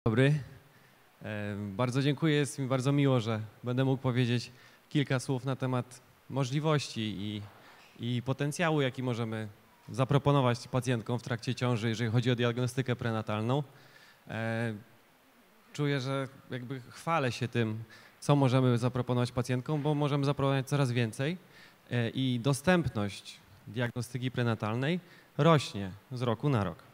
Dobry. Bardzo dziękuję, jest mi bardzo miło, że będę mógł powiedzieć kilka słów na temat możliwości i potencjału, jaki możemy zaproponować pacjentkom w trakcie ciąży, jeżeli chodzi o diagnostykę prenatalną. Czuję, że jakby chwalę się tym, co możemy zaproponować pacjentkom, bo możemy zaproponować coraz więcej i dostępność diagnostyki prenatalnej rośnie z roku na rok.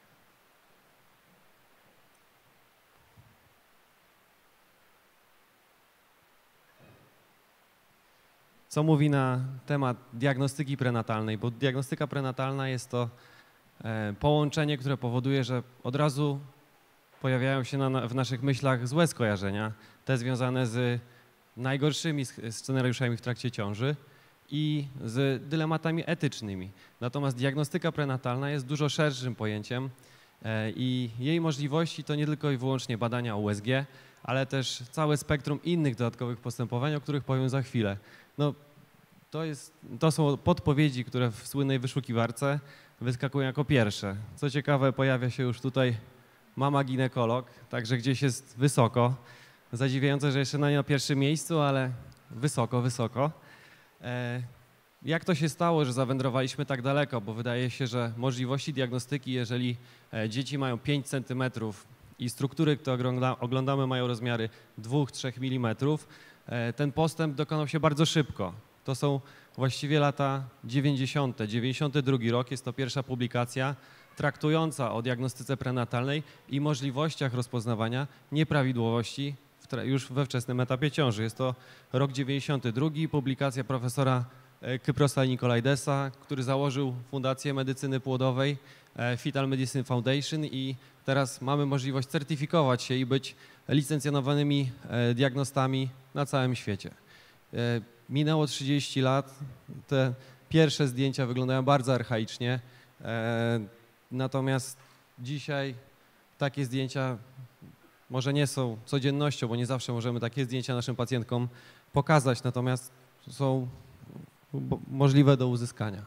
Co mówi na temat diagnostyki prenatalnej, bo diagnostyka prenatalna jest to połączenie, które powoduje, że od razu pojawiają się w naszych myślach złe skojarzenia, te związane z najgorszymi scenariuszami w trakcie ciąży i z dylematami etycznymi. Natomiast diagnostyka prenatalna jest dużo szerszym pojęciem i jej możliwości to nie tylko i wyłącznie badania USG, ale też całe spektrum innych dodatkowych postępowań, o których powiem za chwilę. No, to są podpowiedzi, które w słynnej wyszukiwarce wyskakują jako pierwsze. Co ciekawe, pojawia się już tutaj mama ginekolog, także gdzieś jest wysoko. Zadziwiające, że jeszcze nie na pierwszym miejscu, ale wysoko, wysoko. Jak to się stało, że zawędrowaliśmy tak daleko? Bo wydaje się, że możliwości diagnostyki, jeżeli dzieci mają 5 cm i struktury, które oglądamy, mają rozmiary 2-3 mm, ten postęp dokonał się bardzo szybko. To są właściwie lata 90., 92 rok, jest to pierwsza publikacja traktująca o diagnostyce prenatalnej i możliwościach rozpoznawania nieprawidłowości już we wczesnym etapie ciąży. Jest to rok 92, publikacja profesora Kyprosa Nikolaidesa, który założył Fundację Medycyny Płodowej Fetal Medicine Foundation i teraz mamy możliwość certyfikować się i być licencjonowanymi diagnostami na całym świecie. Minęło 30 lat, te pierwsze zdjęcia wyglądają bardzo archaicznie, natomiast dzisiaj takie zdjęcia może nie są codziennością, bo nie zawsze możemy takie zdjęcia naszym pacjentkom pokazać, natomiast są możliwe do uzyskania.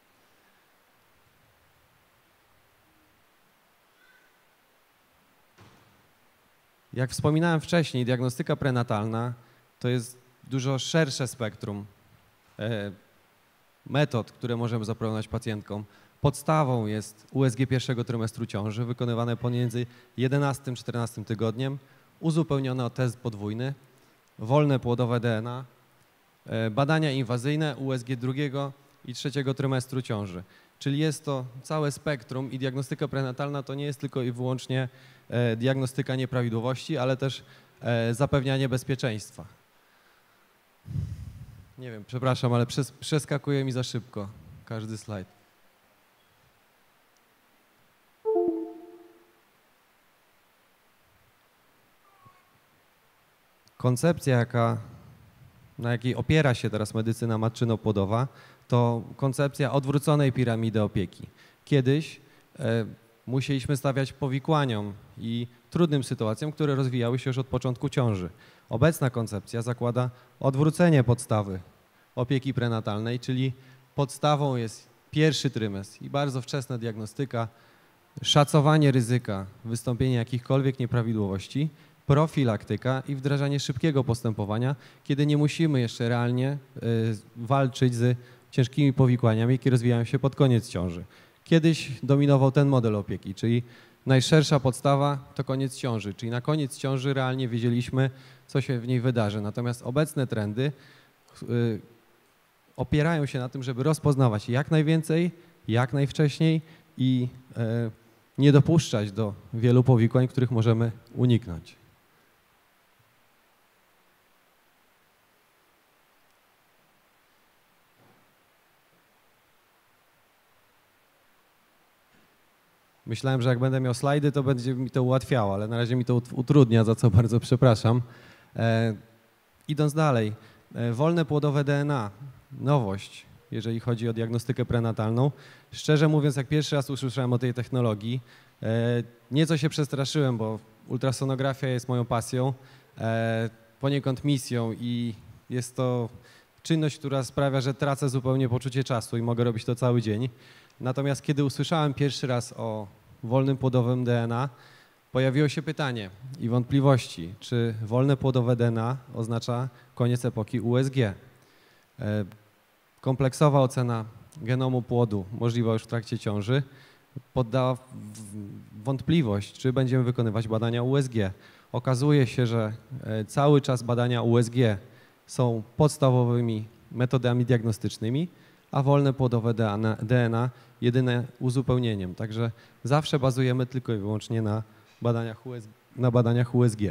Jak wspominałem wcześniej, diagnostyka prenatalna to jest dużo szersze spektrum metod, które możemy zaproponować pacjentkom. Podstawą jest USG pierwszego trymestru ciąży, wykonywane pomiędzy 11-14 tygodniem, uzupełnione o test podwójny, wolne płodowe DNA, badania inwazyjne USG drugiego i trzeciego trymestru ciąży. Czyli jest to całe spektrum i diagnostyka prenatalna to nie jest tylko i wyłącznie diagnostyka nieprawidłowości, ale też zapewnianie bezpieczeństwa. Nie wiem, przepraszam, ale przeskakuje mi za szybko każdy slajd. Koncepcja, na jakiej opiera się teraz medycyna matczyno-płodowa, to koncepcja odwróconej piramidy opieki. Kiedyś musieliśmy stawiać powikłaniom i trudnym sytuacjom, które rozwijały się już od początku ciąży. Obecna koncepcja zakłada odwrócenie podstawy opieki prenatalnej, czyli podstawą jest pierwszy trymestr i bardzo wczesna diagnostyka, szacowanie ryzyka wystąpienia jakichkolwiek nieprawidłowości, profilaktyka i wdrażanie szybkiego postępowania, kiedy nie musimy jeszcze realnie walczyć z ciężkimi powikłaniami, jakie rozwijają się pod koniec ciąży. Kiedyś dominował ten model opieki, czyli najszersza podstawa to koniec ciąży, czyli na koniec ciąży realnie wiedzieliśmy, co się w niej wydarzy. Natomiast obecne trendy opierają się na tym, żeby rozpoznawać jak najwięcej, jak najwcześniej i nie dopuszczać do wielu powikłań, których możemy uniknąć. Myślałem, że jak będę miał slajdy, to będzie mi to ułatwiało, ale na razie mi to utrudnia, za co bardzo przepraszam. Idąc dalej, wolne płodowe DNA, nowość, jeżeli chodzi o diagnostykę prenatalną. Szczerze mówiąc, jak pierwszy raz usłyszałem o tej technologii, nieco się przestraszyłem, bo ultrasonografia jest moją pasją, poniekąd misją i jest to czynność, która sprawia, że tracę zupełnie poczucie czasu i mogę robić to cały dzień. Natomiast kiedy usłyszałem pierwszy raz o wolnym płodowym DNA, Pojawiło się pytanie i wątpliwości, czy wolne płodowe DNA oznacza koniec epoki USG. Kompleksowa ocena genomu płodu możliwa już w trakcie ciąży poddała wątpliwość, czy będziemy wykonywać badania USG. Okazuje się, że cały czas badania USG są podstawowymi metodami diagnostycznymi, a wolne płodowe DNA jedyne uzupełnieniem. Także zawsze bazujemy tylko i wyłącznie na badaniach USG.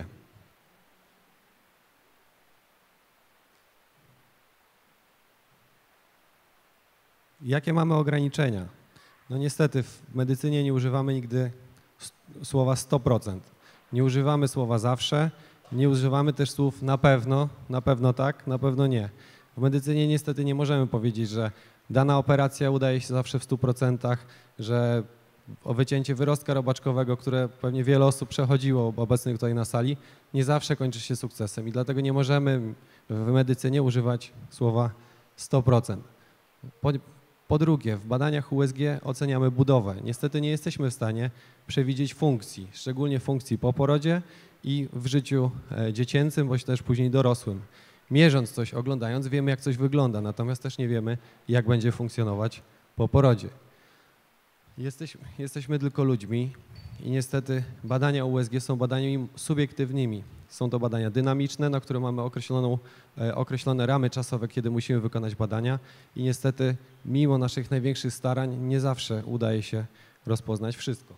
Jakie mamy ograniczenia? No niestety w medycynie nie używamy nigdy słowa 100%. Nie używamy słowa zawsze, nie używamy też słów na pewno tak, na pewno nie. W medycynie niestety nie możemy powiedzieć, że dana operacja udaje się zawsze w 100%, że o wycięcie wyrostka robaczkowego, które pewnie wiele osób przechodziło obecnych tutaj na sali, nie zawsze kończy się sukcesem i dlatego nie możemy w medycynie używać słowa 100%. Po drugie, w badaniach USG oceniamy budowę. Niestety nie jesteśmy w stanie przewidzieć funkcji, szczególnie funkcji po porodzie i w życiu dziecięcym, bądź też później dorosłym. Mierząc coś, oglądając, wiemy, jak coś wygląda, natomiast też nie wiemy, jak będzie funkcjonować po porodzie. Jesteśmy tylko ludźmi i niestety badania USG są badaniami subiektywnymi. Są to badania dynamiczne, na które mamy określone ramy czasowe, kiedy musimy wykonać badania i niestety mimo naszych największych starań nie zawsze udaje się rozpoznać wszystko.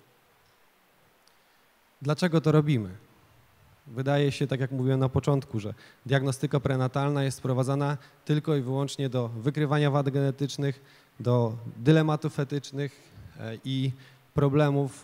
Dlaczego to robimy? Wydaje się, tak jak mówiłem na początku, że diagnostyka prenatalna jest sprowadzana tylko i wyłącznie do wykrywania wad genetycznych, do dylematów etycznych i problemów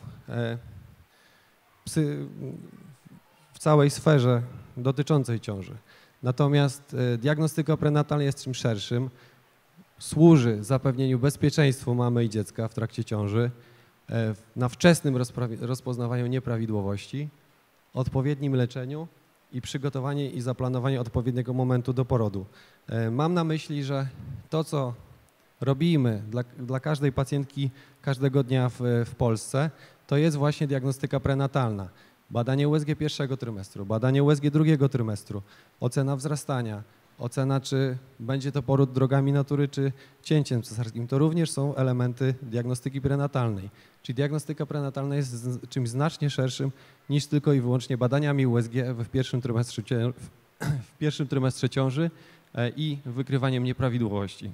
w całej sferze dotyczącej ciąży. Natomiast diagnostyka prenatalna jest czymś szerszym, służy zapewnieniu bezpieczeństwa mamy i dziecka w trakcie ciąży, na wczesnym rozpoznawaniu nieprawidłowości, odpowiednim leczeniu i przygotowaniu i zaplanowaniu odpowiedniego momentu do porodu. Mam na myśli, że to, co robimy dla każdej pacjentki każdego dnia w Polsce, to jest właśnie diagnostyka prenatalna. Badanie USG pierwszego trymestru, badanie USG drugiego trymestru, ocena wzrastania, ocena, czy będzie to poród drogami natury, czy cięciem cesarskim. To również są elementy diagnostyki prenatalnej. Czyli diagnostyka prenatalna jest czymś znacznie szerszym niż tylko i wyłącznie badaniami USG w pierwszym trymestrze ciąży i wykrywaniem nieprawidłowości.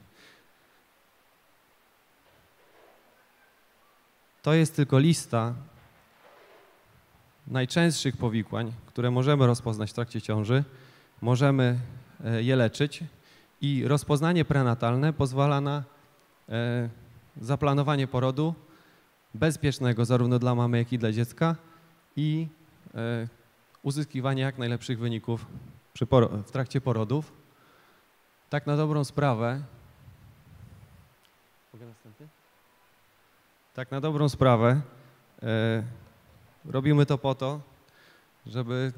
To jest tylko lista najczęstszych powikłań, które możemy rozpoznać w trakcie ciąży, możemy je leczyć i rozpoznanie prenatalne pozwala na zaplanowanie porodu bezpiecznego zarówno dla mamy, jak i dla dziecka i uzyskiwanie jak najlepszych wyników w trakcie porodów. Tak na dobrą sprawę, robimy to po to, żeby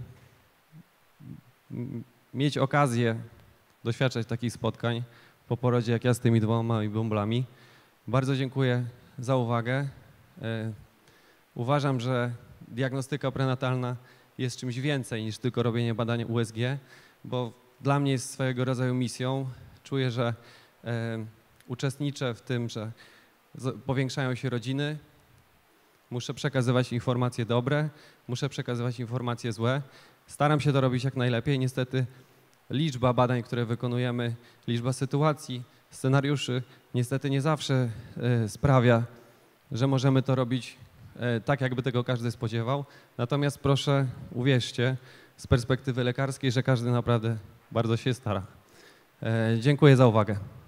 mieć okazję doświadczać takich spotkań po porodzie, jak ja z tymi dwoma bąblami. Bardzo dziękuję za uwagę. Uważam, że diagnostyka prenatalna jest czymś więcej niż tylko robienie badań USG, bo dla mnie jest swojego rodzaju misją. Czuję, że uczestniczę w tym, że powiększają się rodziny. Muszę przekazywać informacje dobre, muszę przekazywać informacje złe. Staram się to robić jak najlepiej. Niestety liczba badań, które wykonujemy, liczba sytuacji, scenariuszy niestety nie zawsze sprawia, że możemy to robić tak, jakby tego każdy spodziewał. Natomiast proszę, uwierzcie, z perspektywy lekarskiej, że każdy naprawdę bardzo się stara. Dziękuję za uwagę.